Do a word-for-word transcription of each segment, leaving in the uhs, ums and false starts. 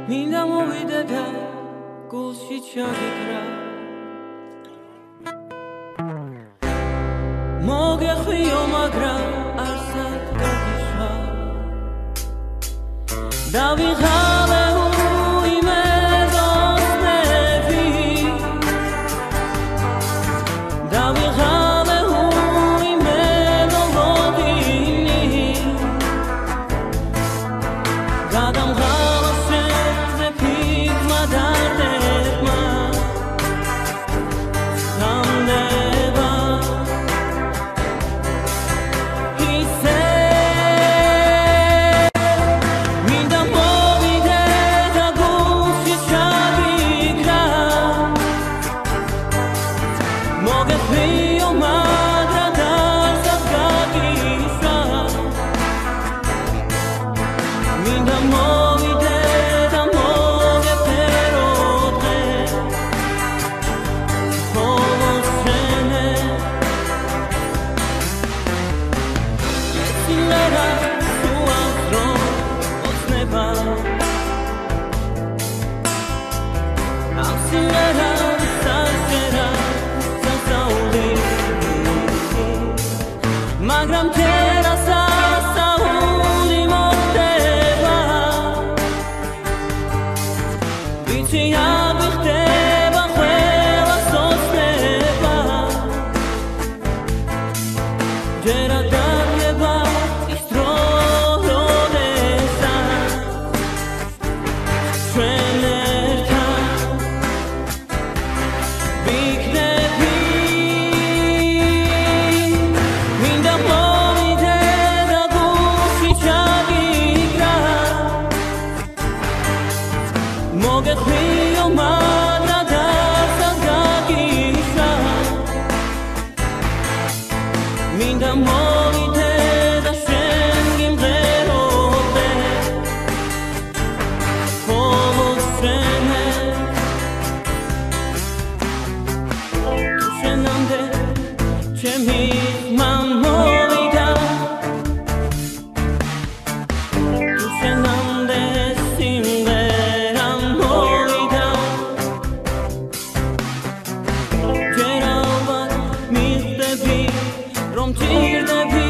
მინდა მოვიდე და გულში ჩაგიქრა მოგეხვიო მაგრამ არსად გაგიშვა დავიღალე უიმედოსნები დავიღალე უიმედოლოგინი გადამღალა შენზე ფიქმა დარდებმა სამდება ისე მინდა მოვიდე და გულში ჩაგიქრა მოგეხვიო მაგრამ დასად გაგიშვა მინდა მოვიდე და მოგეფერო დღე ხოლო შენე ეცილერა სულავს რომ ოცნება ავსილერა სასერა სასაული მაგრამ თერა სასაული მოხდება ვიცი აღიხდება ყველა სოცნება ჯერ ადარდება ის დრო როდესაც ჩვენ ერთად ვიქნები მინდა მოვიდე და გულში ჩაგიქრა მოგეხვიო მაგრამ დასად გაგიშვა მინდა მოვიდე და შენ გიმღეროდე ხოლო შენე თუ შენამდე ჩემი ხმა მოვიდა თუ შენამდე სიმღერა მოვიდა ჯერ ალბათ მიხდები რომ ჭირდები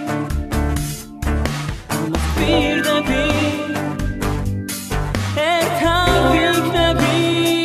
ამას პირდები ერთად ვიქნები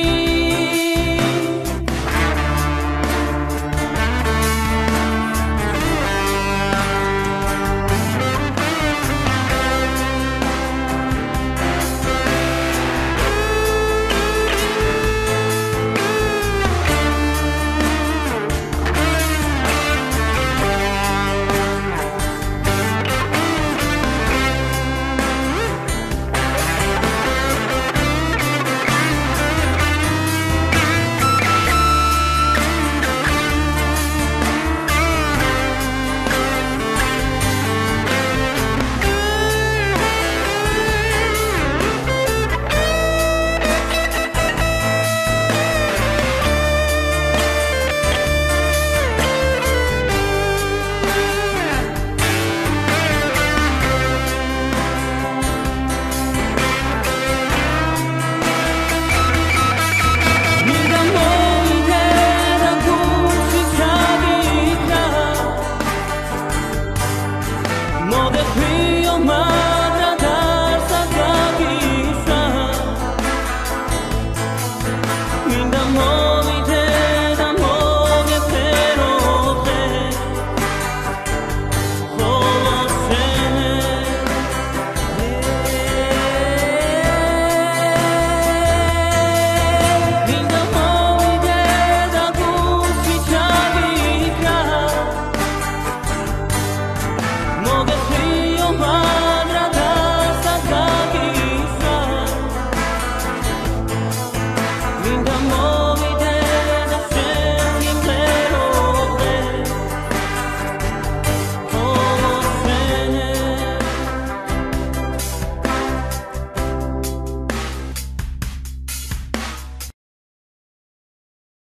მინდა მოვიდე და გულში ჩაგიქრა მოგეხვიო